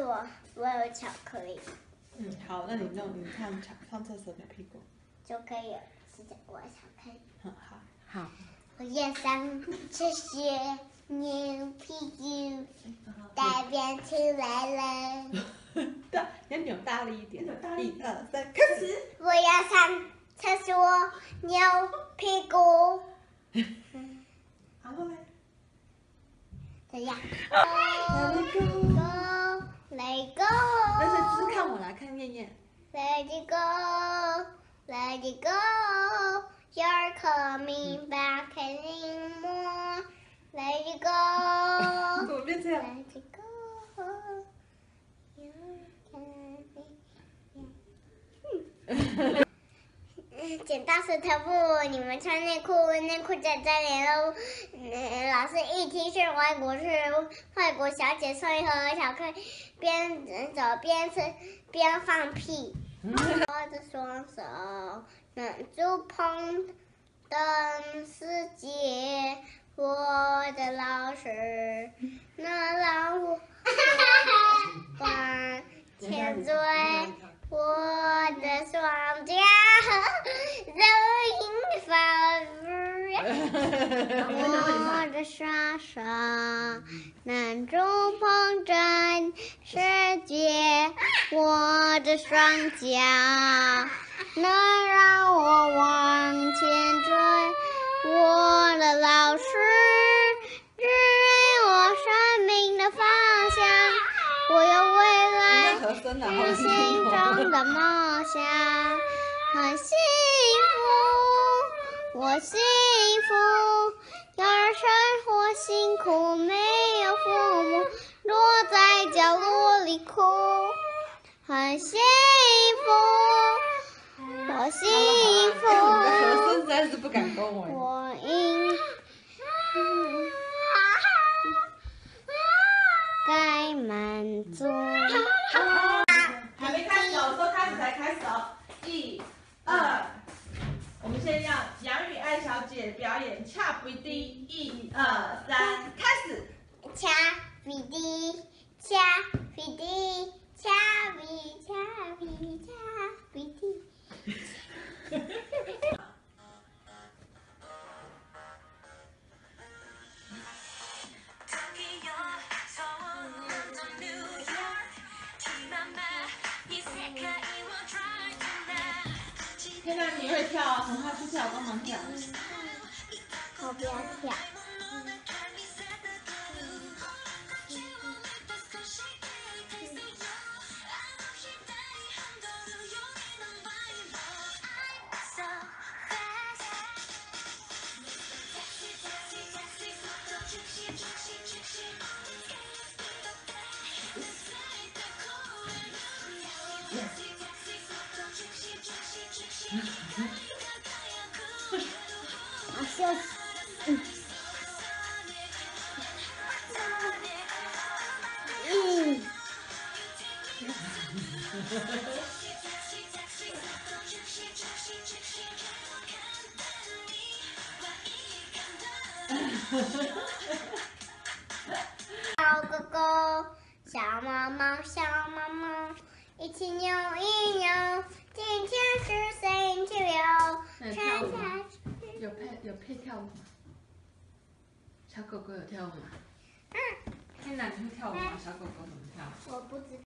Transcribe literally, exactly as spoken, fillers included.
是我，我有巧克力。 嗯，好，那你弄，你看上上厕所扭屁股就可以吃我的巧克力。 嗯，好，好。 我也想吃些牛屁股，大便出来了。 对，要扭大力一点。一二三，开始。 我要上厕所，扭屁股。 然后呢？ 这样。 Let it go. Go, let go. 但是只是看我来看燕燕。 Let it go, let it go. You're coming back anymore. Let it go. 怎么变这样 ？Let it go. You're coming. 剪刀石头布，你们穿内裤，内裤在这里喽。嗯，老师一 T 恤，外国是外国小姐送一盒巧克力，边走边吃边放屁。我的双手能触碰的世界，我的老师能让我往前追。我的双脚走进法我的双手能触碰真世界，我的双脚能让我往前追。我的老师指引我生命的方向，我有未来是心中的梦想，很幸福，我幸福。有人生活辛苦，没有父母，落在角落里哭，很幸福，我幸福。 我的和声实在是不敢恭维。 我应该满足。 还没开始哦，说开始才开始哦。一、二，我们先让杨雨爱小姐表演恰比滴。一、二、三，开始。 恰比滴，恰比滴，恰比恰比恰比滴。 现在你会跳啊，从他去跳，帮忙跳。 我不要跳。啊，笑死！嗯。嗯。小狗狗，小猫猫，小猫猫，一起扭一扭，今天是星期六。 那跳舞吗？有配有配跳舞吗？小狗狗有跳舞吗？嗯。天哪，你会跳舞吗？小狗狗怎么跳？ 我不知道。